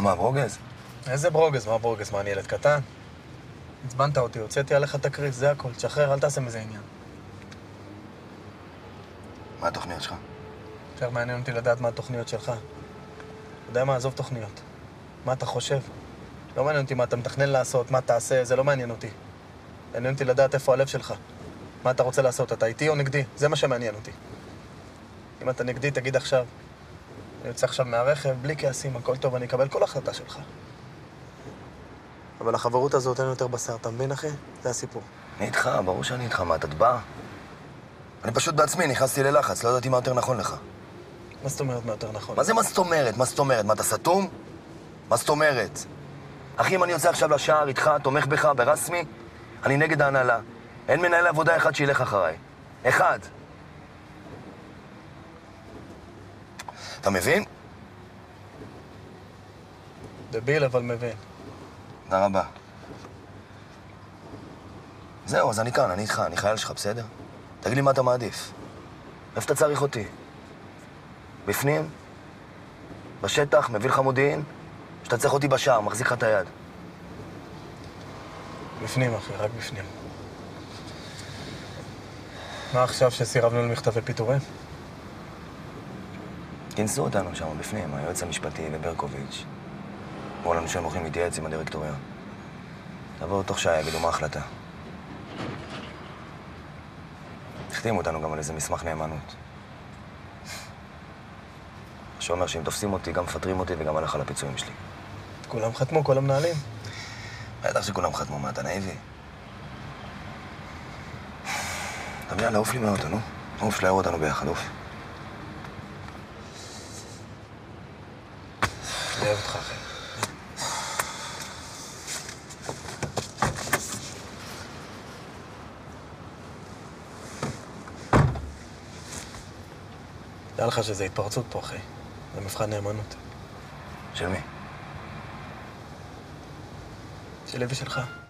מה, ברוגז? איזה ברוגז? מה ברוגז? מה, אני ילד קטן? עצבנת אותי, הוצאתי עליך תקריס, זה הכל. תשחרר, אל תעשה מזה עניין. מה התוכניות שלך? יותר מעניין אותי לדעת מה התוכניות שלך. אתה יודע מה? עזוב תוכניות. מה אתה חושב? לא מעניין אותי מה אתה מתכנן לעשות, מה תעשה, זה לא מעניין אותי. מעניין אותי לדעת איפה הלב שלך. מה אתה רוצה לעשות? אתה איתי או נגדי? זה מה שמעניין אותי. אם אתה נגדי, תגיד עכשיו. אני יוצא עכשיו מהרכב, בלי כעסים, הכל טוב, אני אקבל כל החלטה שלך. אבל החברות הזאת אין יותר בשר, אתה מבין, אחי? זה הסיפור. אני איתך, ברור שאני איתך. מה, אתה בא? אני פשוט בעצמי נכנסתי ללחץ, לא ידעתי מה יותר נכון לך. מה זאת אומרת מה יותר נכון? מה זה מה זאת אומרת? מה זאת אומרת? מה, אתה סתום? מה זאת אומרת? אחי, אם אני יוצא עכשיו לשער איתך, תומך בך, ברסמי, אני נגד ההנהלה. אין מנהל עבודה אחד שילך אחריי. אחד. אתה מבין? דביל, אבל מבין. תודה רבה. זהו, אז אני כאן, אני איתך, אני חייל שלך, בסדר? תגיד לי מה אתה מעדיף. איפה אתה צריך אותי? בפנים? בשטח? מביא לך מודיעין? שאתה צריך אותי בשער, מחזיק לך את היד. בפנים, אחי, רק בפנים. מה עכשיו שסירבנו למכתבי פיטורים? כינסו אותנו שם בפנים, היועץ המשפטי וברקוביץ'. אמרו לנו שהם הולכים להתייעץ עם הדירקטוריון. תבואו תוך שעה, יגידו מה ההחלטה. החתימו אותנו גם על איזה מסמך נאמנות. שאומר שאם תופסים אותי, גם מפטרים אותי וגם הלך על הפיצויים שלי. כולם חתמו, כל המנהלים. בטח שכולם חתמו, מה, אתה נאיבי? טוב, יאללה, עוף לי מהאוטו, נו. עוף, שלא יראו אותנו ביחד, עוף. אני אוהב אותך, אחי. תדע לך שזה התפרצות פה, אחי. זה מבחן נאמנות. של מי? שלי ושלך.